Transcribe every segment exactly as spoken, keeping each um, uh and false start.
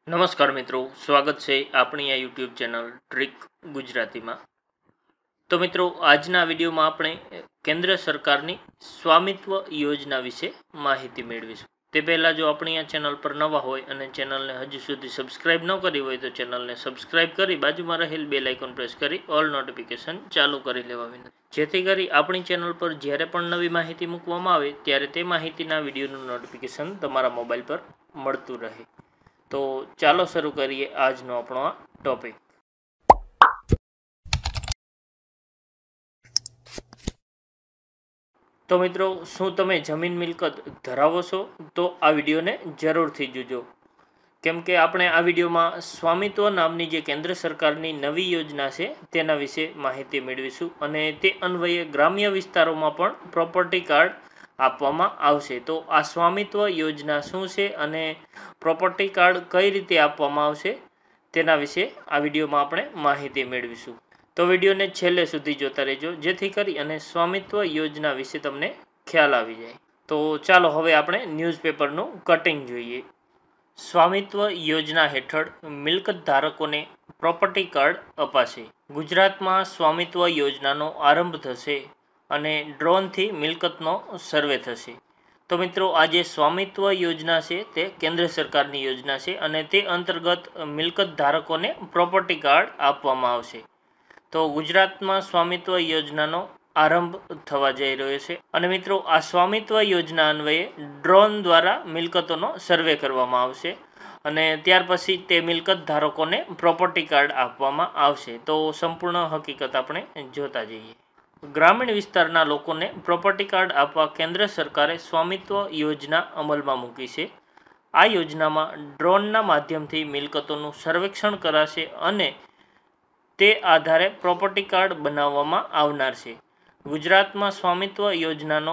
નમસ્કાર મિત્રો, સ્વાગત છે આપણી આ યુટ્યુબ ચેનલ ટ્રીક ગુજરાતીમાં। તો મિત્રો, આજના વિડીયોમાં આપણે કેન્દ્ર સરકારની સ્વામિત્વ યોજના વિશે માહિતી મેળવીશું। તે પહેલાં જો આપણી આ ચેનલ પર નવા હોય અને ચેનલને હજુ સુધી સબસ્ક્રાઇબ ન કરી હોય તો ચેનલને સબસ્ક્રાઇબ કરી બાજુમાં રહેલ બેલ આઇકોન પ્રેસ કરી ઓલ નોટિફિકેશન ચાલુ કરી લેવા વિનંતી, જેથી કરી આપણી ચેનલ પર જ્યારે પણ નવી માહિતી મૂકવામાં આવે ત્યારે તે માહિતીના વિડીયોનું નોટિફિકેશન તમારા મોબાઈલ પર મળતું રહે। તો ચાલો શરૂ કરીએ આજનો આપણો આ ટોપિક। તો મિત્રો, શું તમે જમીન મિલકત ધરાવો છો તો આ વિડીયોને જરૂરથી જોજો, કેમ કે આપણે આ વિડીયોમાં સ્વામિત્વ નામની જે કેન્દ્ર સરકારની નવી યોજના છે તેના વિશે માહિતી મેળવીશું અને તે અન્વયે ગ્રામ્ય વિસ્તારોમાં પણ પ્રોપર્ટી કાર્ડ આપવામાં આવશે। તો આ સ્વામિત્વ યોજના શું છે અને પ્રોપર્ટી કાર્ડ કઈ રીતે આપવામાં આવશે તેના વિશે આ વિડીયોમાં આપણે માહિતી મેળવીશું। તો વિડીયોને છેલ્લે સુધી જોતા રહેજો, જેથી કરી અને સ્વામિત્વ યોજના વિશે તમને ખ્યાલ આવી જાય। તો ચાલો હવે આપણે ન્યૂઝપેપરનું કટિંગ જોઈએ। સ્વામિત્વ યોજના હેઠળ મિલકત ધારકોને પ્રોપર્ટી કાર્ડ અપાશે। ગુજરાતમાં સ્વામિત્વ યોજનાનો આરંભ થશે અને ડ્રોનથી મિલકતનો સર્વે થશે। તો મિત્રો, આ જે સ્વામિત્વ યોજના છે તે કેન્દ્ર સરકારની યોજના છે અને તે અંતર્ગત મિલકત ધારકોને પ્રોપર્ટી કાર્ડ આપવામાં આવશે। તો ગુજરાતમાં સ્વામિત્વ યોજનાનો આરંભ થવા જઈ રહ્યો છે અને મિત્રો, આ સ્વામિત્વ યોજના અન્વયે ડ્રોન દ્વારા મિલકતોનો સર્વે કરવામાં આવશે અને ત્યાર પછી તે મિલકત ધારકોને પ્રોપર્ટી કાર્ડ આપવામાં આવશે। તો સંપૂર્ણ હકીકત આપણે જોતા જઈએ। ગ્રામીણ વિસ્તારના લોકોને પ્રોપર્ટી કાર્ડ આપવા કેન્દ્ર સરકારે સ્વામિત્વ યોજના અમલમાં મૂકી છે। આ યોજનામાં ડ્રોનના માધ્યમથી મિલકતોનું સર્વેક્ષણ કરાશે અને તે આધારે પ્રોપર્ટી કાર્ડ બનાવવામાં આવનાર છે। ગુજરાતમાં સ્વામિત્વ યોજનાનો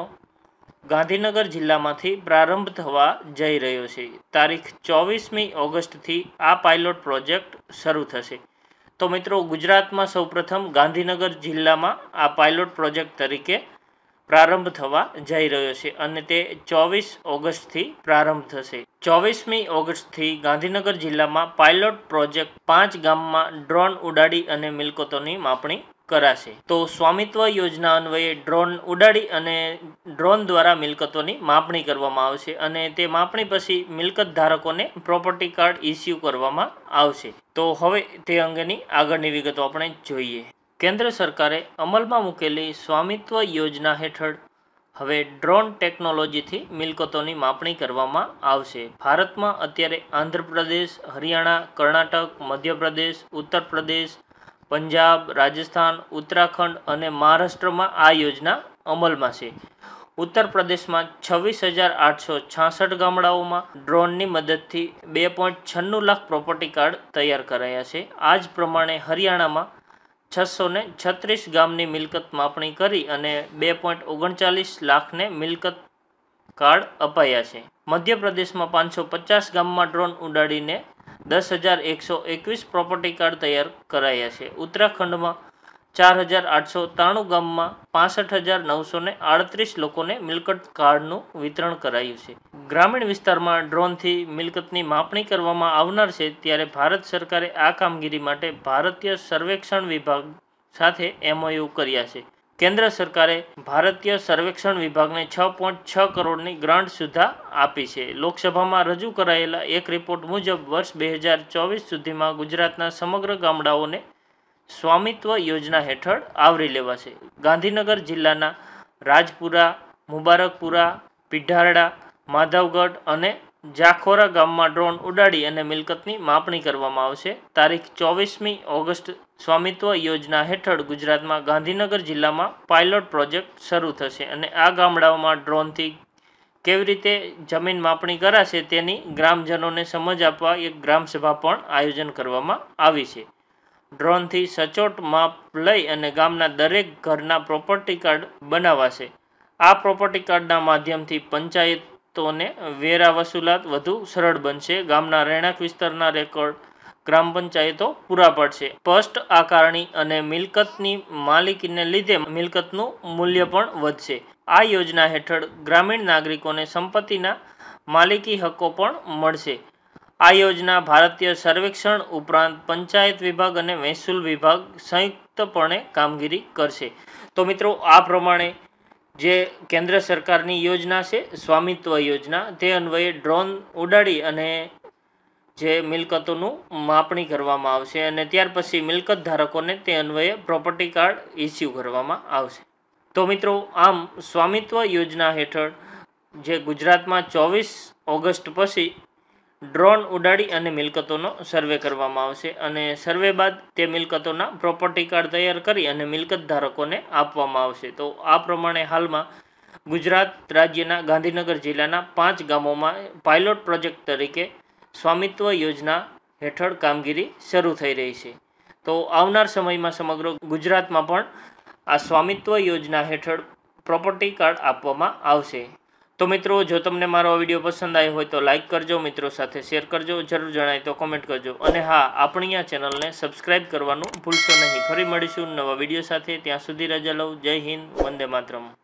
ગાંધીનગર જિલ્લામાંથી પ્રારંભ થવા જઈ રહ્યો છે। તારીખ ચોવીસમી ઓગસ્ટથી આ પાયલોટ પ્રોજેક્ટ શરૂ થશે। તો મિત્રો, ગુજરાતમાં સૌપ્રથમ ગાંધીનગર જિલ્લામાં આ પાયલોટ પ્રોજેક્ટ તરીકે પ્રારંભ થવા જઈ રહ્યો છે અને તે ચોવીસ ઓગસ્ટથી પ્રારંભ થશે। ચોવીસમી ઓગસ્ટથી ગાંધીનગર જિલ્લામાં પાયલોટ પ્રોજેક્ટ પાંચ ગામમાં ડ્રોન ઉડાડી અને મિલકતોની માપણી કરાશે। તો સ્વામિત્વ યોજના અન્વયે ડ્રોન ઉડાડી અને ડ્રોન દ્વારા મિલકતોની માપણી કરવામાં આવશે અને તે માપણી પછી મિલકત ધારકોને પ્રોપર્ટી કાર્ડ ઇસ્યુ કરવામાં આવશે। તો હવે તે અંગેની આગળની વિગતો આપણે જોઈએ। કેન્દ્ર સરકારે અમલમાં મૂકેલી સ્વામિત્વ યોજના હેઠળ હવે ડ્રોન ટેકનોલોજીથી મિલકતોની માપણી કરવામાં આવશે। ભારતમાં અત્યારે આંધ્રપ્રદેશ, હરિયાણા, કર્ણાટક, મધ્યપ્રદેશ, ઉત્તર પ્રદેશ, પંજાબ, રાજસ્થાન, ઉત્તરાખંડ અને મહારાષ્ટ્રમાં આ યોજના અમલમાં છે। ઉત્તર પ્રદેશમાં છવ્વીસ હજાર આઠસો છાસઠ ગામડાઓમાં ડ્રોનની મદદથી બે પોઈન્ટ છન્નું લાખ પ્રોપર્ટી કાર્ડ તૈયાર કરાયા છે। આ જ પ્રમાણે હરિયાણામાં છસો ને છત્રીસ ગામની મિલકત માપણી કરી અને બે પોઈન્ટ ઓગણચાલીસ લાખને મિલકત કાર્ડ અપાયા છે। મધ્યપ્રદેશમાં પાંચસો પચાસ ગામમાં ડ્રોન ઉડાડીને દસ હજાર એકસો એકવીસ પ્રોપર્ટી કાર્ડ તૈયાર કરાયા છે। ઉત્તરાખંડમાં ચાર હજાર આઠસો ત્રાણું ગામમાં પાસઠ હજાર નવસો ને આડત્રીસ લોકોને મિલકત કાર્ડનું વિતરણ કરાયું છે। ગ્રામીણ વિસ્તારમાં ડ્રોનથી મિલકતની માપણી કરવામાં આવનાર છે, ત્યારે ભારત સરકારે આ કામગીરી માટે ભારતીય સર્વેક્ષણ વિભાગ સાથે એમઓયુ કર્યા છે। કેન્દ્ર સરકારે ભારતીય સર્વેક્ષણ વિભાગને છ પોઈન્ટ છ કરોડની ગ્રાન્ટ સુધા આપી છે। લોકસભામાં રજૂ કરાયેલા એક રિપોર્ટ મુજબ વર્ષ બે હજાર ચોવીસ સુધીમાં ગુજરાતના સમગ્ર ગામડાઓને સ્વામિત્વ યોજના હેઠળ આવરી લેવાશે। ગાંધીનગર જિલ્લાના રાજપુરા, મુબારકપુરા, પીઢારડા, માધવગઢ અને જાખોરા ગામમાં ડ્રોન ઉડાડી અને મિલકતની માપણી કરવામાં આવશે। તારીખ ચોવીસમી ઓગસ્ટ સ્વામિત્વ યોજના હેઠળ ગુજરાતમાં ગાંધીનગર જિલ્લામાં પાયલોટ પ્રોજેક્ટ શરૂ થશે અને આ ગામડાઓમાં ડ્રોનથી કેવી રીતે જમીન માપણી કરાશે તેની ગ્રામજનોને સમજ આપવા એક ગ્રામસભા પણ આયોજન કરવામાં આવી છે। ડ્રોનથી સચોટ માપ લઈ અને ગામના દરેક ઘરના પ્રોપર્ટી કાર્ડ બનાવાશે। આ પ્રોપર્ટી કાર્ડના માધ્યમથી પંચાયતોને વેરા વસૂલાત વધુ સરળ બનશે। ગામના રહેણાંક વિસ્તારના રેકોર્ડ ગ્રામ પંચાયતો પૂરા પાડશે। સ્પષ્ટ આકારણી અને મિલકતની માલિકીને લીધે મિલકતનું મૂલ્ય પણ વધશે। આ યોજના હેઠળ ગ્રામીણ નાગરિકોને સંપત્તિના માલિકી હક્કો પણ મળશે। આ યોજના ભારતીય સર્વેક્ષણ ઉપરાંત પંચાયત વિભાગ અને મહેસૂલ વિભાગ સંયુક્તપણે કામગીરી કરશે. તો મિત્રો આ પ્રમાણે જે કેન્દ્ર સરકારની યોજના છે સ્વામિત્વ યોજના, તે અન્વયે ડ્રોન ઉડાડી અને જે મિલકતોનું માપણી કરવામાં આવશે અને ત્યાર પછી મિલકત ધારકોને તે અન્વયે પ્રોપર્ટી કાર્ડ ઇસ્યુ કરવામાં આવશે. તો મિત્રો આમ સ્વામિત્વ યોજના હેઠળ જે ગુજરાતમાં ચોવીસ ઓગસ્ટ પછી ડ્રોન ઉડાડી અને મિલકતોનો સર્વે કરવામાં આવશે અને સર્વે બાદ તે મિલકતોના પ્રોપર્ટી કાર્ડ તૈયાર કરી અને મિલકત ધારકોને આપવામાં આવશે. તો આ પ્રમાણે હાલમાં ગુજરાત રાજ્યના ગાંધીનગર જિલ્લાના પાંચ ગામોમાં પાયલોટ પ્રોજેક્ટ તરીકે સ્વામિત્વ યોજના હેઠળ કામગીરી શરૂ થઈ રહી છે. તો આવનાર સમયમાં સમગ્ર ગુજરાતમાં પણ આ સ્વામિત્વ યોજના હેઠળ પ્રોપર્ટી કાર્ડ આપવામાં આવશે. તો મિત્રો જો તમને મારો વિડીયો પસંદ આવ્યો હોય તો લાઇક કરજો, મિત્રો સાથે શેર કરજો, જરૂર જણાય તો કોમેન્ટ કરજો અને હા, આપણી આ ચેનલને સબસ્ક્રાઈબ કરવાનું ભૂલશો નહીં. ફરી મળીશું નવા વિડીયો સાથે. ત્યાં સુધી રજા લઉં. જય હિન્દ, વંદે માતરમ.